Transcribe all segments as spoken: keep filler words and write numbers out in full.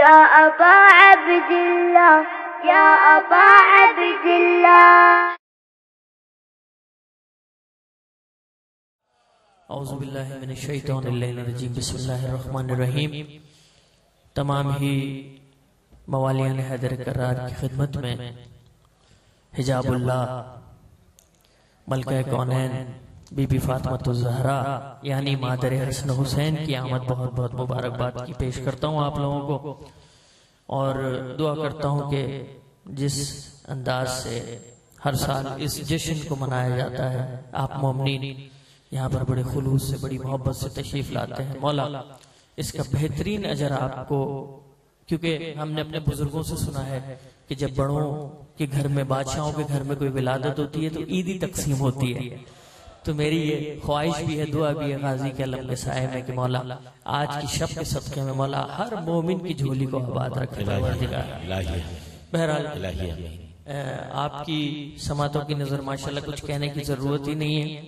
या अबा अब्दिल्लाह या अबा अब्दिल्लाह। औज़ु बिल्लाहि मिनश शैतानिर रजीम, बिस्मिल्लाहिर रहमानिर रहीम। तमाम ही मवालियान हैदर करार की खिदमत में हिजाबुल्लाह मलका कौनैन बीबी फातिमा ज़हरा यानी मादर हसन हुसैन की आमद बहुत बहुत मुबारकबाद की पेश करता हूँ आप लोगों को, और दुआ करता हूँ कि जिस अंदाज से हर साल इस जश्न को मनाया जाता है, आप मोमिनीन यहाँ पर बड़े खुलूस से बड़ी मोहब्बत से तशरीफ लाते हैं, मौला इसका बेहतरीन अजर आपको, क्योंकि हमने अपने बुजुर्गों से सुना है कि जब बड़ों के घर में, बादशाहों के घर में कोई विलादत होती है तो ईदी तकसीम होती है। तो मेरी ये ख्वाहिश भी है, दुआ भी है गाजी के अलम के साए में कि मौला आज की शब के सदक़े में मौला हर मोमिन की झोली को आबाद रखे। बहरहाल आपकी समातों की नजर माशाल्लाह कुछ कहने की जरूरत ही नहीं है।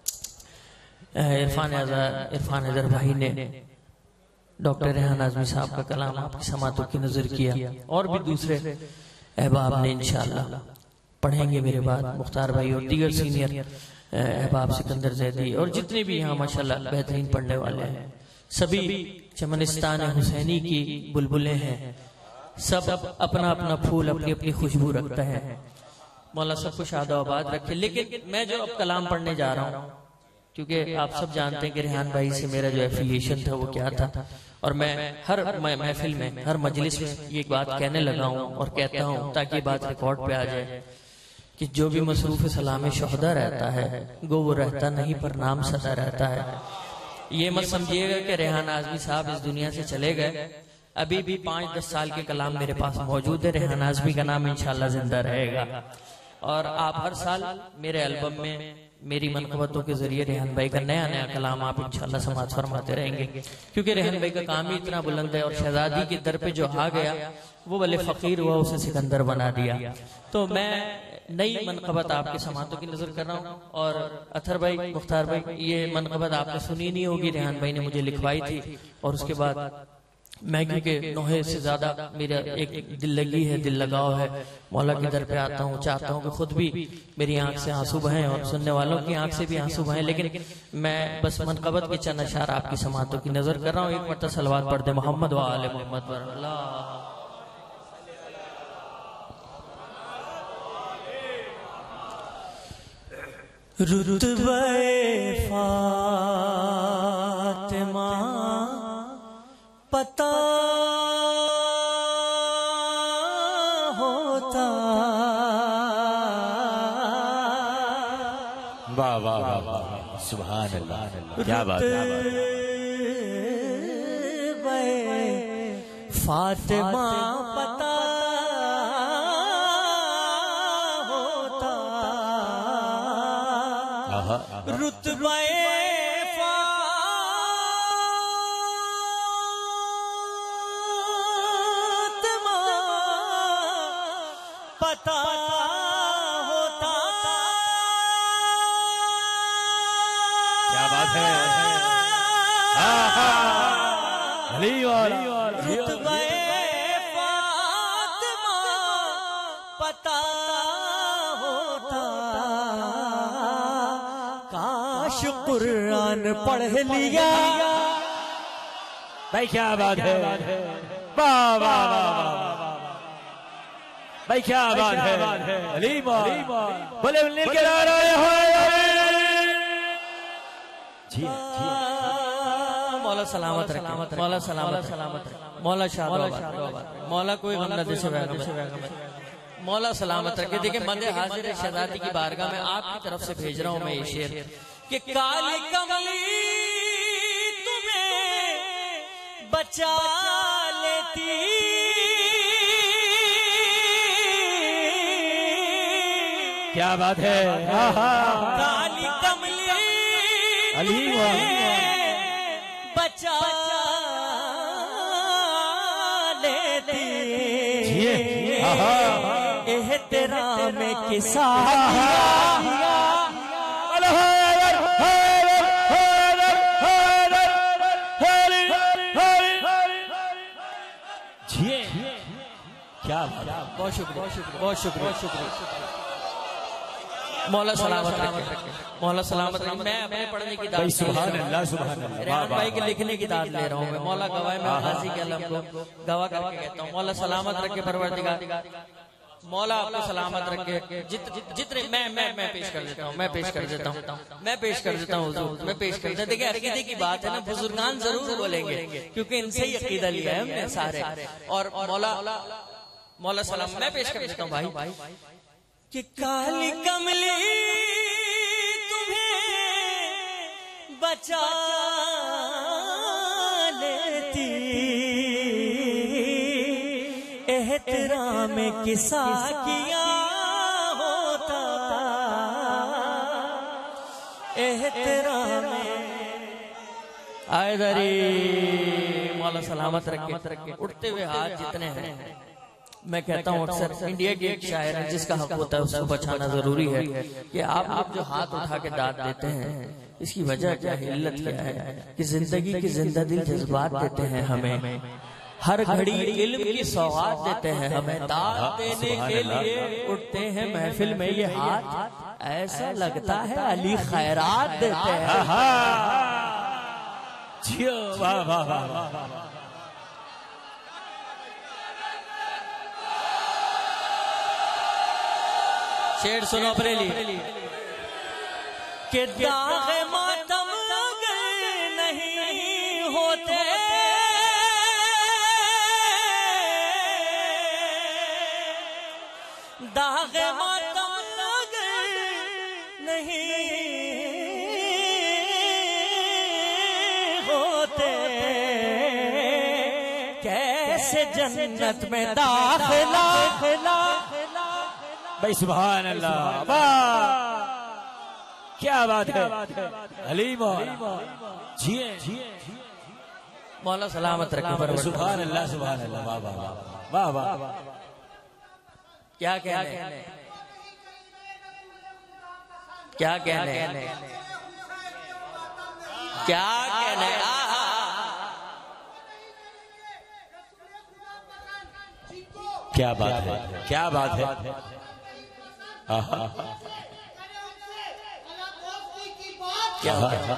इरफान इरफान हैदर भाई ने डॉक्टर रेहान आज़मी साहब का कलाम आपकी समातों की नजर किया, और भी दूसरे अहबाब ने इंशाअल्लाह पढ़ेंगे मेरे बाद, मुख्तार भाई और दीगर सीनियर अहबाब, सिकंदर जैदी और जितने भी यहाँ माशाल्लाह बेहतरीन पढ़ने वाले हैं, सभी चमनिस्तान हुसैनी की बुलबुलें हैं, सब अपना अपना फूल अपनी अपनी खुशबू रखते हैं। मौला सब कुछ आबाद रखे। लेकिन मैं जो अब कलाम पढ़ने जा रहा हूँ, क्योंकि आप सब जानते हैं कि रेहान भाई से मेरा जो एफिलिएशन था वो क्या था, और मैं हर महफिल में, हर मजलिस में ये बात कहने लगा हूँ और कहता हूँ ताकि ये बात रिकॉर्ड पे आ जाए कि जो भी मसरूफ सलाम शोहदा रहता है गो वो रहता नहीं पर नाम सदा रहता है। ये मत समझिएगा कि रेहान आज़मी साहब इस दुनिया से चले गए, अभी भी पाँच दस साल के कलाम मेरे पास मौजूद है। रेहान आज़मी का नाम इंशाल्लाह जिंदा रहेगा, और आप हर साल मेरे एल्बम में मेरी मनक़बतों के जरिए रेहान भाई का नया नया कलाम आप इंशाल्लाह समाअत फरमाते रहेंगे, क्योंकि रेहान भाई का काम ही इतना बुलंद है। और शहजादी के दर पे जो आ गया वो भले फकीर हुआ, उसे सिकंदर बना दिया। तो मैं नई मनक़बत आपके समातों की नजर कर रहा हूँ। और अथर भाई, मुख्तार भाई, ये मनक़बत आपने सुनी नहीं होगी, रेहान भाई ने मुझे लिखवाई थी, और उसके बाद मैं क्योंकि नोहे से ज्यादा मेरा एक दिल लगी है, दिल लगाव है, मौला के दर पे आता हूँ, चाहता हूँ कि खुद भी मेरी आंख से आंसू बहें और सुनने वालों की आंख से भी आंसू बहें। लेकिन मैं बस मनक़बत के चंद अशार आपकी समातों की नजर कर रहा हूँ। एक मरतबा सलवात पढ़ दे मोहम्मद व आले मोहम्मद पर। रुतबे फातिमा पता होता, वाह वाह वाह वाह, सुभान अल्लाह, क्या बात है। फातिमा पता होता, रुतबे पता होता, क्या बात है। रुतबे फातिमा पता होता, काश कुरान पढ़ लिया। भाई क्या बात है, वाह वाह वाह भाई, क्या बात है। अलीमा बोले नील के नारे जी, मौला सलामत रखे, मौला सलामत सलामत मौला शाह, मौला कोई गम न दे, मौला सलामत रखे। देखिए मंदे हाजिर शहजादी की बारगाह में आपकी तरफ से भेज रहा हूँ मैं ये शेर कि काली कमली तुम्हें बचा लेती, क्या बात है। काली कमली अली बचा लेती, एहतराम में किसा जिए क्या बहुत शुक्रिया बहुत शुक्रिया शुक्रिया मौला सलामत रखे मौला सलामत रखे। मैं अपने पढ़ने की दाद सुभान अल्लाह सुभान अल्लाह रेहान भाई के लिखने की दाद ले रहा हूँ मैं। मौला गवाह मैं गाजी के अल्लाह को गवाह करके कहता हूँ मौला सलामत रखे परवरदिगार। मौला आपको सलामत रखे। जित जितने मैं मैं मैं पेश कर देता हूँ मैं पेश कर देता हूँ मैं पेश कर देता हूँ हुजूर मैं पेश कर देता हूँ। देखिए अकीदे की बात है ना, बुजुर्गान जरूर बोलेंगे क्योंकि इनसे ही अकीदा लिया है हमने सारे। और मौला मौला सलाम मैं पेश कर देता हूँ भाई कि काली कमली तुम्हें बचा लेती, एहतराम किसा किया होता, एहतराम आयदरी। मौला सलामत रखे। उठते हुए हाथ जितने हैं मैं कहता हूँ अक्सर इंडिया की एक शायर है जिसका हक होता है उसको बचाना जरूरी है कि आप आप जो हाथ उठा के दाद देते हैं इसकी वजह क्या है, इल्लत क्या है कि जिंदगी की जिंदा दिल जज्बात देते हैं हमें, हर घड़ी इल्म की सौगात देते हैं हमें, दाद देने के लिए उठते हैं महफिल में ये हाथ, ऐसा लगता है अली खैरात देते हैं। वाह वाह वाह शेर सुनो अपने लिए कि दाग मातम अगर नहीं होते दाग मातम अगर नहीं होते कैसे जन्नत में दाखिला भाई सुभान अल्लाह वाह क्या बात है हलीमा जिए मौला सलामत रखे। सुभान अल्लाह सुभान अल्लाह वाह वाह वाह वाह वाह क्या कहने क्या कहने क्या कहने क्या बात है क्या बात है क्या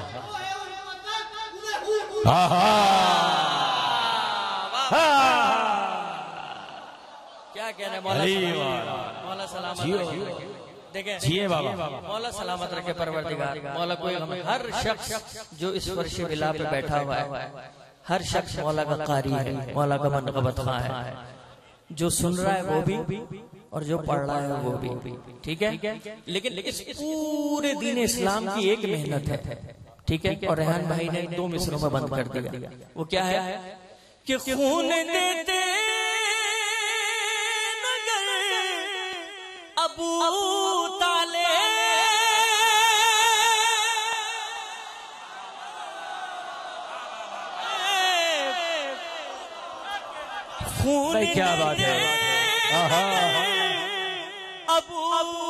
क्या कहने मौला मौला सलामत देखें जिए बाबा मौला सलामत रखे परवरदिगार। मौला कोई हर शख्स जो इस फर्श विला पे बैठा हुआ है हर शख्स मौला का कारी है, मौला का मनक़बत ख़्वाह है, जो सुन रहा है वो भी और जो पढ़ रहा है वो भी, ठीक है। लेकिन इस पूरे दीन इस्लाम की एक मेहनत है, ठीक है। और रेहान भाई ने दो मिसरों में बंद कर दिया, वो क्या है कि खून देते नगर अबू ताले खून क्या बात है अबू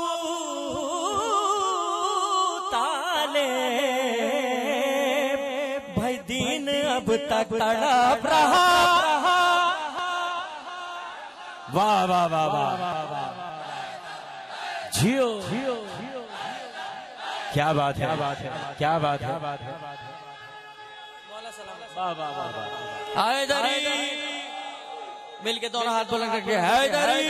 ताले भाई दीन अब तक तड़प रहा। वाह वाह वाह वाह जियो क्या बात है क्या बात है वाह वाह वाह हैदरी मिलके दोनों हाथ बुलंद करके हैदरी।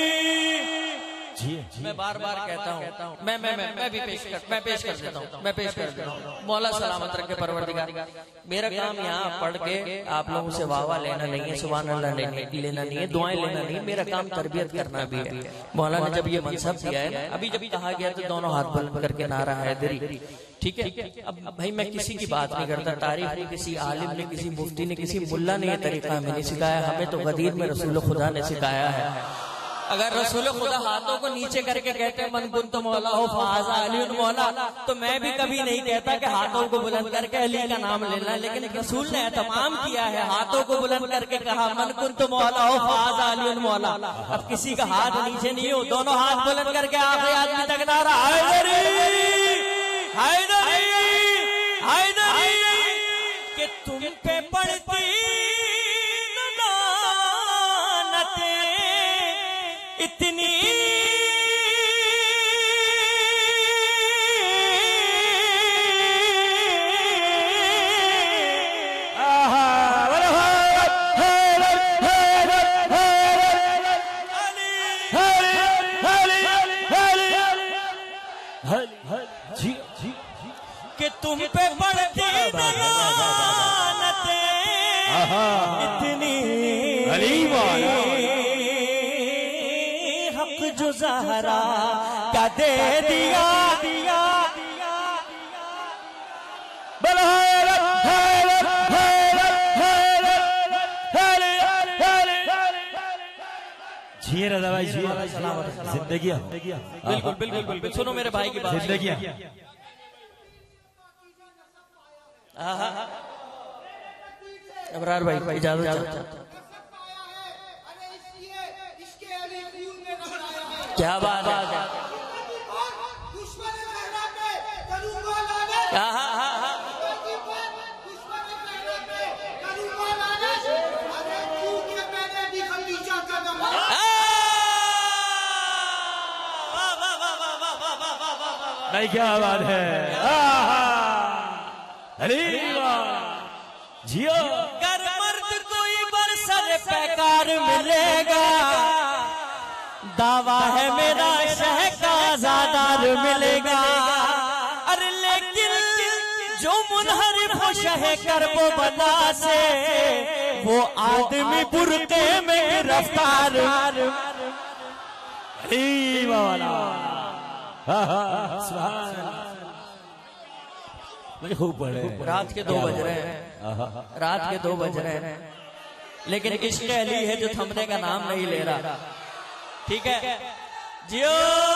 मैं बार बार कहता हूँ मैं मैं मैं मैं भी पेश कर मैं पेश कर देता हूँ मैं पेश कर देता हूँ मौला सलामत रखे परवरदिगार। मेरा काम यहाँ पढ़ के आप लोगों से वाह वाह लेना नहीं है, सुभान अल्लाह लेना नहीं है, दुआएं लेना नहीं है, मेरा काम तरबियत करना भी है। मौला ने जब ये मनसब दिया है अभी जब कहा गया तो दोनों हाथ बुलंद करके नारा हैदरी, ठीक है। अब भाई मैं किसी की बात नहीं करता, तारीफ ने किसी आलिम ने किसी मुफ्ती ने किसी मुल्ला ने ये तरीका हमें नहीं सिखाया, हमें तो गदीर में रसूल खुदा ने सिखाया है। अगर रसूल खुदा हाथों को नीचे करके कहते हैं मन कुन तो मौला हो फाज़ा अली मौला, तो मैं भी कभी नहीं कहता कि हाथों को बुलंद करके अली का नाम लेना, लेकिन रसूल ने तमाम किया है, हाथों को बुलंद करके कहा मन कुन तो मौला हो फाज़ा अली मौला। अब किसी का हाथ नीचे नहीं हो, दोनों हाथ बुलंद करके आखिरी आदमी तक नारा हैदरी हैदरी हैदरी कि तुम पे पड़ती इतनी कि तुम पे पड़ती दयानतें इतनी हक जो ज़हरा का दे दिया दिया जिए रजा भाई जिए जिंदगी बिल्कुल बिल्कुल बिल्कुल सुनो मेरे भाई की बात जिंदगी अबरार भाई इजाजत चाहता क्या बात है नहीं क्या बात है अरे जियो कर मर्द कोई बरसर पैकार मिलेगा दावा है मेरा शह का ज़ादार मिलेगा अरे लेकिन जो मुनहरिफ हो शह करबो बला से वो आदमी बुरके में गिरफ्तार खूब पढ़े रात के दो बज रहे हैं रात के दो बज रहे हैं लेकिन इश्क अली है जो थमने का नाम नहीं ले रहा ठीक है जियो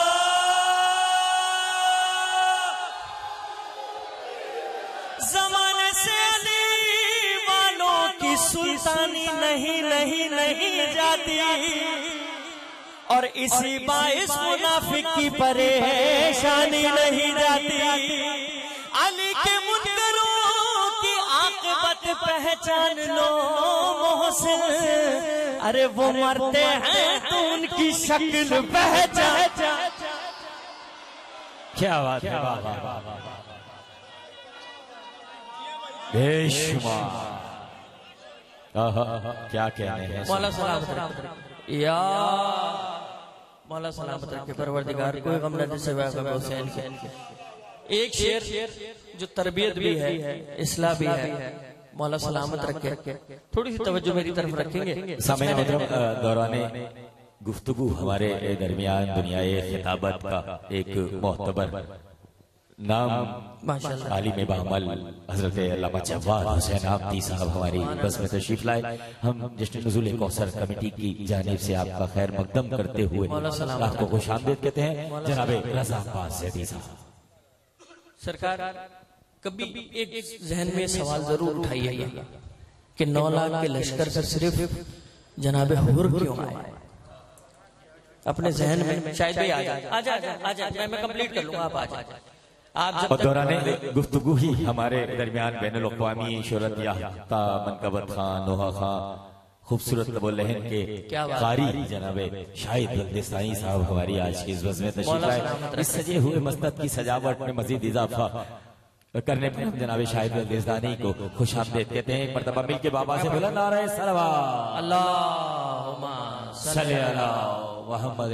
जमाने से अली वालों की सुल्तानी नहीं नहीं नहीं जाती और इसी बाइस मुनाफिक की परेशानी नहीं जाती अली के मुनकरों की आक़िबत पहचान लो मोहसिन अरे वो मरते हैं तो उनकी शक्ल पहचान क्या बात है बेशुमार क्या कहने हैं मौला सलामत रखे या मौला सलामत रखे परवरदिगार कोई गम न दे सिवाय गम हुसैन के एक शेर जो तरबियत भी है इस्लाह भी है मौला सलामत रखे थोड़ी सी तवज्जो मेरी तरफ रखेंगे समय दौराने गुफ्तगू हमारे दरमियान दुनियाए खिताबत का एक मोहतबर नाम आलिम बामल हजरत अल्लामा जवाद हुसैन आमदी साहब हमारी बस में तशरीफ लाए हम जश्न नुज़ूल कौसर कमेटी की जानिब से आपका खैर मकदम करते हुए आपको खुशामदीद कहते हैं जनाब रज़ा अब्बास ज़ैदी साहब सरकार कभी एक जहन में सवाल जरूर उठाइएगा कि नौ लाख के लश्कर से सिर्फ जनाब हुर क्यों आए अपने जहन में शायद भी आ जाए आ जाए आ जाए मैं मैं कंप्लीट कर लूंगा आप आ जाए आप जब दौरान गुफ्तगू ही हमारे दरमियान बैनुल अक़वामी शोहरत याफ्ता मनकबत खान नोहा खान खूबसूरत लबोलहन के कारी जनाबे शाहिद बंदिस्तानी साहब हमारी आज की इस बज़्म में तशरीफ लाए इस सजे हुए मस्जिद की सजावट में मजीद इजाफा करने पर हम जनाबे शाहिद बंदिस्तानी को खुशामदीद कहते हैं एक मरतबा मिल के बाबा से बुलंद नारे सलवात अल्लाहुम्मा सल्ली अला मुहम्मद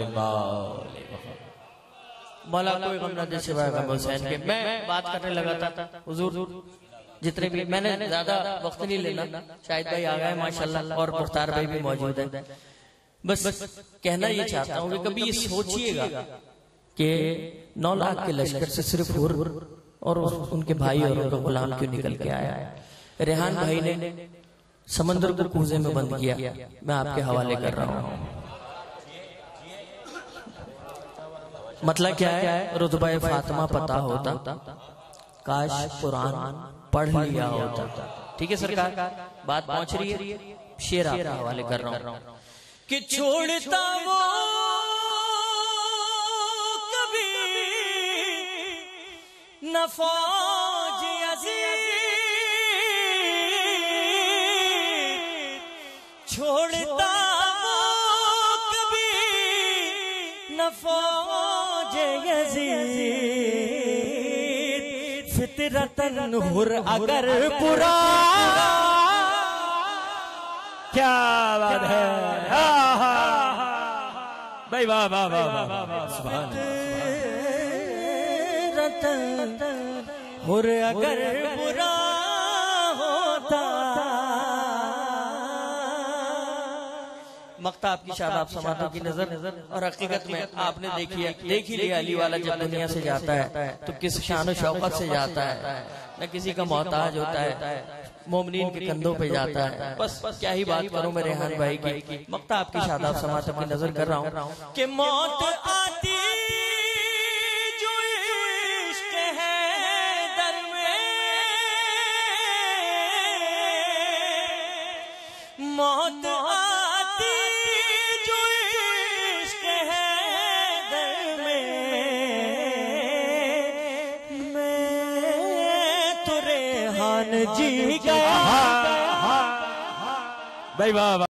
मौला कोई गम न दे सिवाय गम हुसैन के मैं बात करने लगा था हुजूर जितने भी मैंने ज्यादा वक्त नहीं लेना शाहिद भाई आ गए माशाल्लाह और मुख्तार भाई भी मौजूद है बस कहना ये चाहता हूँ कि कभी ये सोचिएगा कि नौ लाख के लश्कर से सिर्फ हुर और उनके भाई और उनका गुलाम क्यों निकल के आया रेहान भाई ने समंदर को कूजे में बंद किया मैं आपके हवाले कर रहा हूँ मतलब क्या है रुतबा फातिमा पता होता काश कुरान पढ़ लिया होता ठीक है सरकार बात पहुंच रही है शेर आपके हवाले कर रहा हूं कि छोड़ता वो कभी न फौज अज़ीज़ छोड़ता वो कभी न फौज यजीद फितरतन हुर अगर बुरा। क्या बात है भाई, वाह वाह वाह वाह, सुभान रतन हुर अगर बुरा होता। मक्ता आपकी शादाब समातों की नजर। और हकीकत में आपने देखी है, देख ही लिया, अली वाला जब दुनिया से जाता है तो किस शान शौकत से जाता है, न किसी का मोहताज होता है, मोमिनीन के कंधों पे जाता है। बस क्या ही बात करूं मेरे रेहान भाई की। मक्ता आपकी शादाब समातों की नजर कर रहा हूं कि मौत आती जो इश्क है दर में, मौत आती जो इश्क है दर में, मैं तो रेहान जी गया। भाई वाह।